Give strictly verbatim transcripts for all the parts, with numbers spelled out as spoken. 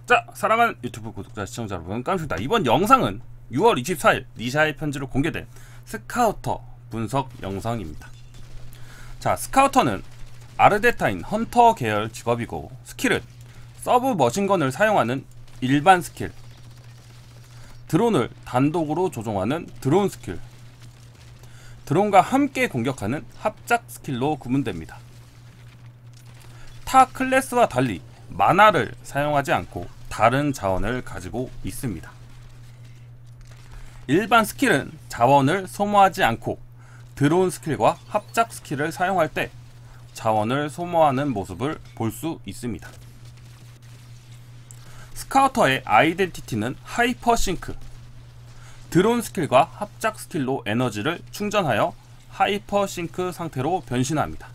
자, 사랑하는 유튜브 구독자 시청자 여러분, 깜짝이다. 이번 영상은 유월 이십사일 니샤의 편지로 공개된 스카우터 분석 영상입니다. 자, 스카우터는 아르데타인 헌터 계열 직업이고, 스킬은 서브 머신건을 사용하는 일반 스킬, 드론을 단독으로 조종하는 드론 스킬, 드론과 함께 공격하는 합작 스킬로 구분됩니다. 타 클래스와 달리 마나를 사용하지 않고 다른 자원을 가지고 있습니다. 일반 스킬은 자원을 소모하지 않고 드론 스킬과 합작 스킬을 사용할 때 자원을 소모하는 모습을 볼 수 있습니다. 스카우터의 아이덴티티는 하이퍼싱크, 드론 스킬과 합작 스킬로 에너지를 충전하여 하이퍼싱크 상태로 변신합니다.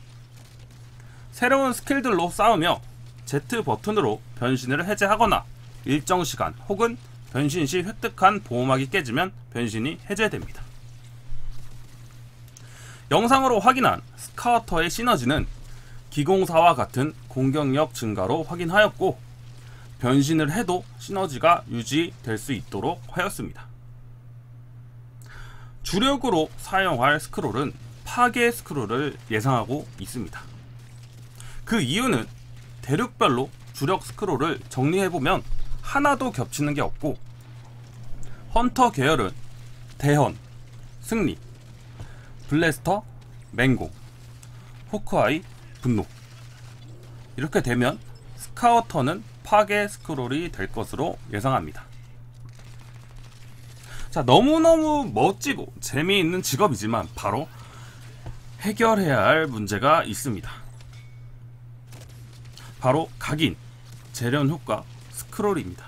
새로운 스킬들로 싸우며 Z 버튼으로 변신을 해제하거나 일정 시간 혹은 변신 시 획득한 보호막이 깨지면 변신이 해제됩니다. 영상으로 확인한 스카우터의 시너지는 기공사와 같은 공격력 증가로 확인하였고, 변신을 해도 시너지가 유지될 수 있도록 하였습니다. 주력으로 사용할 스크롤은 파괴 스크롤을 예상하고 있습니다. 그 이유는 대륙별로 주력 스크롤을 정리해보면 하나도 겹치는 게 없고, 헌터 계열은 대헌, 승리, 블래스터, 맹공, 호크아이, 분노, 이렇게 되면 스카우터는 파괴 스크롤이 될 것으로 예상합니다. 자, 너무너무 멋지고 재미있는 직업이지만 바로 해결해야 할 문제가 있습니다. 바로 각인, 재련 효과, 스크롤입니다.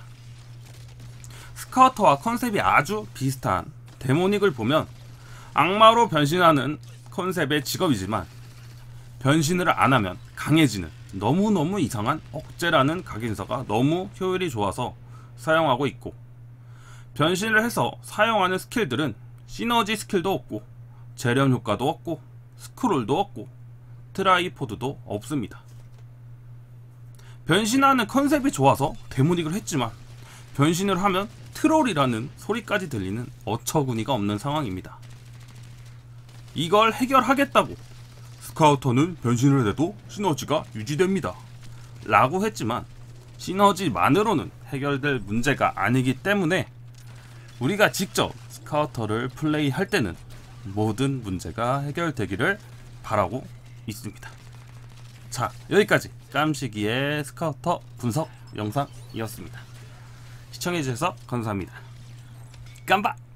스카우터와 컨셉이 아주 비슷한 데모닉을 보면 악마로 변신하는 컨셉의 직업이지만 변신을 안하면 강해지는 너무너무 이상한 억제라는 각인서가 너무 효율이 좋아서 사용하고 있고, 변신을 해서 사용하는 스킬들은 시너지 스킬도 없고 재련 효과도 없고 스크롤도 없고 트라이포드도 없습니다. 변신하는 컨셉이 좋아서 데모닉을 했지만 변신을 하면 트롤이라는 소리까지 들리는 어처구니가 없는 상황입니다. 이걸 해결하겠다고 스카우터는 변신을 해도 시너지가 유지됩니다 라고 했지만 시너지만으로는 해결될 문제가 아니기 때문에 우리가 직접 스카우터를 플레이할 때는 모든 문제가 해결되기를 바라고 있습니다. 자, 여기까지 깜시기의 스카우터 분석 영상이었습니다. 시청해주셔서 감사합니다. 깜바!